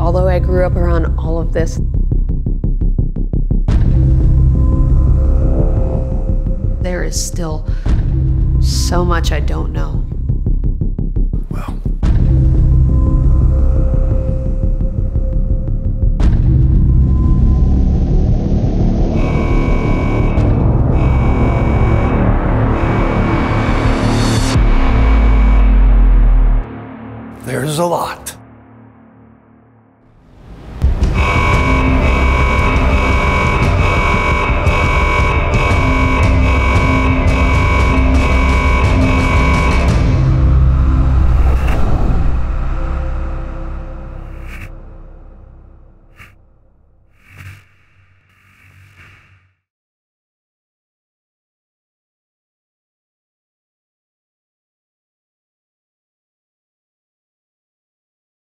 Although I grew up around all of this, there is still so much I don't know.